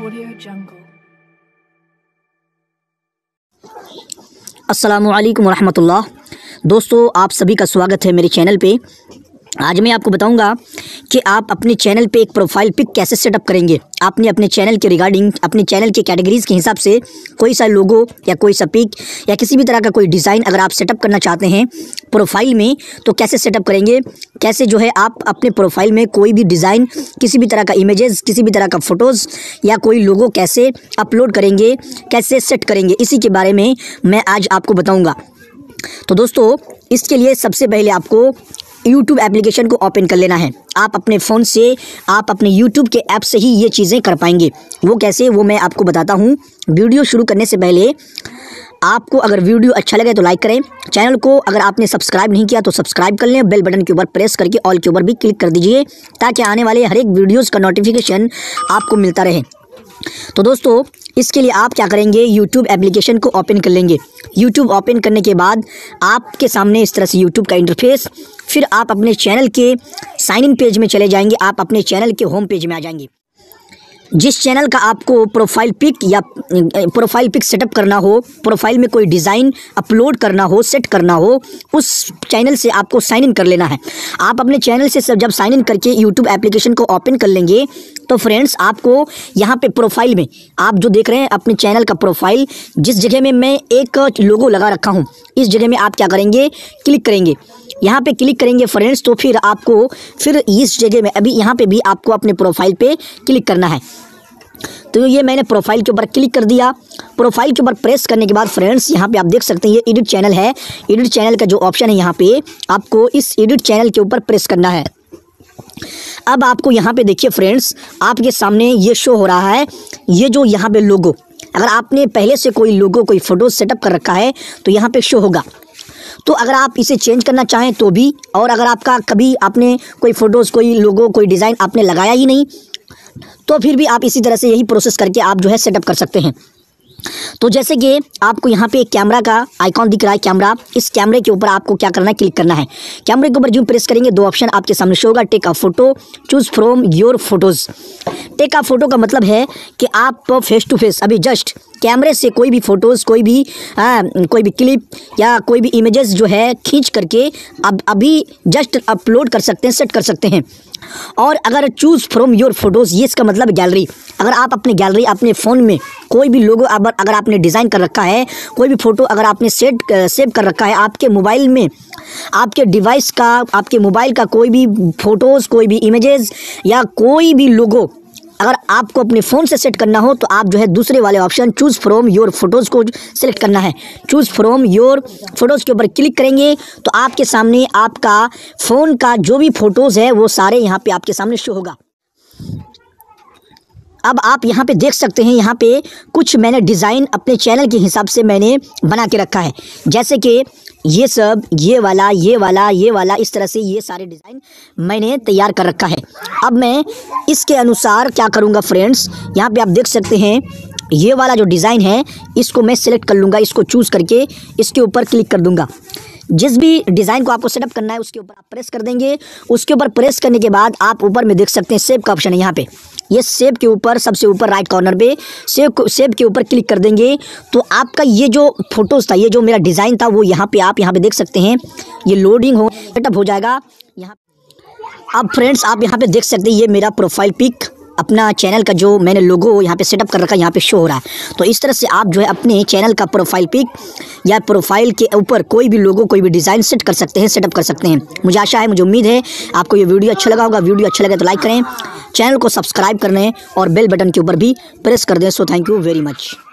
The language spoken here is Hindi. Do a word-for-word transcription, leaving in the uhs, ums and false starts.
Audio Jungle. अस्सलामुअलैकुम वरहमतुल्लाह। दोस्तों, आप सभी का स्वागत है मेरे चैनल पे। आज मैं आपको बताऊंगा कि आप अपने चैनल पे एक प्रोफाइल पिक कैसे सेटअप करेंगे। आपने अपने चैनल के रिगार्डिंग अपने चैनल के कैटेगरीज़ के हिसाब से कोई सा लोगो या कोई सा पिक या किसी भी तरह का कोई डिज़ाइन अगर आप सेटअप करना चाहते हैं प्रोफाइल में, तो कैसे सेटअप करेंगे, कैसे जो है आप अपने प्रोफाइल में कोई भी डिज़ाइन, किसी भी तरह का इमेजेस, किसी भी तरह का फ़ोटोज़ या कोई लोगो कैसे अपलोड करेंगे, कैसे सेट करेंगे, इसी के बारे में मैं आज आपको बताऊँगा। तो दोस्तों, इसके लिए सबसे पहले आपको यूट्यूब एप्लीकेशन को ओपन कर लेना है। आप अपने फ़ोन से, आप अपने यूट्यूब के ऐप से ही ये चीज़ें कर पाएंगे। वो कैसे, वो मैं आपको बताता हूँ। वीडियो शुरू करने से पहले आपको अगर वीडियो अच्छा लगे तो लाइक करें। चैनल को अगर आपने सब्सक्राइब नहीं किया तो सब्सक्राइब कर लें। बेल बटन के ऊपर प्रेस करके ऑल के ऊपर भी क्लिक कर दीजिए ताकि आने वाले हर एक वीडियोज़ का नोटिफिकेशन आपको मिलता रहे। तो दोस्तों, इसके लिए आप क्या करेंगे, यूट्यूब एप्लीकेशन को ओपन कर लेंगे। यूट्यूब ओपन करने के बाद आपके सामने इस तरह से यूट्यूब का इंटरफेस, फिर आप अपने चैनल के साइन इन पेज में चले जाएंगे। आप अपने चैनल के होम पेज में आ जाएंगे। जिस चैनल का आपको प्रोफाइल पिक या प्रोफाइल पिक सेटअप करना हो, प्रोफाइल में कोई डिज़ाइन अपलोड करना हो, सेट करना हो, उस चैनल से आपको साइन इन कर लेना है। आप अपने चैनल से सब जब साइन इन करके यूट्यूब एप्लीकेशन को ओपन कर लेंगे तो फ्रेंड्स, आपको यहाँ पे प्रोफाइल में आप जो देख रहे हैं अपने चैनल का प्रोफाइल, जिस जगह में मैं एक लोगो लगा रखा हूँ, इस जगह में आप क्या करेंगे, क्लिक करेंगे। यहाँ पे क्लिक करेंगे फ्रेंड्स, तो फिर आपको फिर इस जगह में अभी यहाँ पे भी आपको अपने प्रोफाइल पे क्लिक करना है। तो ये मैंने प्रोफाइल के ऊपर क्लिक कर दिया। प्रोफाइल के ऊपर प्रेस करने के बाद फ्रेंड्स, यहाँ पे आप देख सकते हैं ये एडिट चैनल है। एडिट चैनल का जो ऑप्शन है, यहाँ पे आपको इस एडिट चैनल के ऊपर प्रेस करना है। अब आपको यहाँ पे देखिए फ्रेंड्स, आपके सामने ये शो हो रहा है, ये जो यहाँ पे लोगो, अगर आपने पहले से कोई लोगो, कोई फ़ोटो सेटअप कर रखा है तो यहाँ पे शो होगा। तो अगर आप इसे चेंज करना चाहें तो भी, और अगर आपका कभी आपने कोई फ़ोटोज़, कोई लोगो, कोई डिज़ाइन आपने लगाया ही नहीं, तो फिर भी आप इसी तरह से यही प्रोसेस करके आप जो है सेटअप कर सकते हैं। तो जैसे कि आपको यहाँ पे एक कैमरा का आइकॉन दिख रहा है, कैमरा, इस कैमरे के ऊपर आपको क्या करना है, क्लिक करना है। कैमरे के ऊपर जो प्रेस करेंगे दो ऑप्शन आपके सामने शो होगा, take a photo, choose from your photos. Take a photo का मतलब है कि आप फेस टू फेस अभी जस्ट कैमरे से कोई भी फ़ोटोज़, कोई भी आ, कोई भी क्लिप या कोई भी इमेजेस जो है खींच करके अब अभी जस्ट अपलोड कर सकते हैं, सेट कर सकते हैं। और अगर चूज़ फ्रॉम योर फोटोज़, ये इसका मतलब गैलरी, अगर आप अपने गैलरी, अपने फ़ोन में कोई भी लोगो अगर अगर आपने डिज़ाइन कर रखा है, कोई भी फ़ोटो अगर आपने सेट सेव कर रखा है आपके मोबाइल में, आपके डिवाइस का, आपके मोबाइल का कोई भी फ़ोटोज़, कोई भी इमेजेस या कोई भी लोगो अगर आपको अपने फ़ोन से सेट करना हो तो आप जो है दूसरे वाले option choose from your photos को सेलेक्ट करना है। चूज़ फ्रॉम योर फोटोज़ के ऊपर क्लिक करेंगे तो आपके सामने आपका फ़ोन का जो भी फ़ोटोज़ है वो सारे यहाँ पे आपके सामने शो होगा। अब आप यहाँ पे देख सकते हैं, यहाँ पे कुछ मैंने डिज़ाइन अपने चैनल के हिसाब से मैंने बना के रखा है। जैसे कि ये सब, ये वाला, ये वाला, ये वाला, इस तरह से ये सारे डिज़ाइन मैंने तैयार कर रखा है। अब मैं इसके अनुसार क्या करूँगा फ्रेंड्स, यहाँ पे आप देख सकते हैं ये वाला जो डिज़ाइन है इसको मैं सेलेक्ट कर लूँगा, इसको चूज़ करके इसके ऊपर क्लिक कर दूँगा। जिस भी डिज़ाइन को आपको सेटअप करना है उसके ऊपर आप प्रेस कर देंगे। उसके ऊपर प्रेस करने के बाद आप ऊपर में देख सकते हैं सेव का ऑप्शन है। यहाँ पे ये सेव के ऊपर सबसे ऊपर राइट कॉर्नर पे सेव सेव के ऊपर क्लिक कर देंगे तो आपका ये जो फोटोज़ था, ये जो मेरा डिज़ाइन था, वो यहाँ पे आप यहाँ पे देख सकते हैं ये लोडिंग हो सेटअप हो जाएगा यहाँ। अब फ्रेंड्स, आप यहाँ पे देख सकते हैं ये मेरा प्रोफाइल पिक, अपना चैनल का जो मैंने लोगो यहाँ पे सेटअप कर रखा है, यहाँ पे शो हो रहा है। तो इस तरह से आप जो है अपने चैनल का प्रोफाइल पिक या प्रोफाइल के ऊपर कोई भी लोगो, कोई भी डिज़ाइन सेट कर सकते हैं, सेटअप कर सकते हैं। मुझे आशा है, मुझे उम्मीद है आपको ये वीडियो अच्छा लगा होगा। वीडियो अच्छा लगे तो लाइक करें, चैनल को सब्सक्राइब कर लें और बेल बटन के ऊपर भी प्रेस कर दें। So thank you very much.